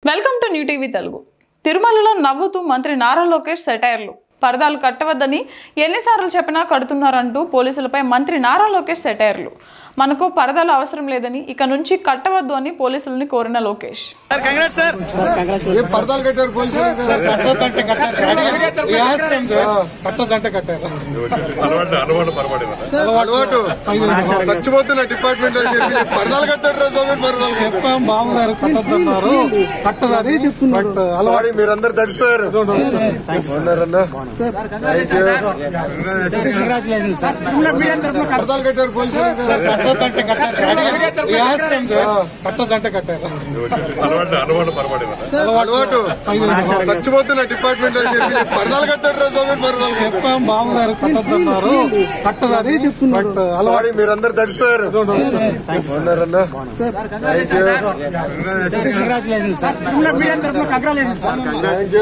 Welcome to new TV Telugu. తిరుమలలో నవ్వుతూ మంత్రి నారా లోకేష్ సెటైర్లు. పరదాలు కట్టవద్దని ఎన్నిసార్లు చెప్పినా కడుతున్నారంటూ పోలీసులపై మంత్రి నారా లోకేష్ సెటైర్లు. మనకు పరదాలు అవసరం లేదని ఇక నుంచి కట్టవద్దు అని పోలీసులని కోరిన లోకేష్. చచ్చిపోతున్న డిపార్ట్మెంట్ మీరందరూ తడిచిపోయారు. పరదాలు కట్టారు అలవాటు చచ్చిపోతున్న డిపార్ట్మెంట్ పరదాలు కట్టారు. మీరందరూ తడిచిపోయారు.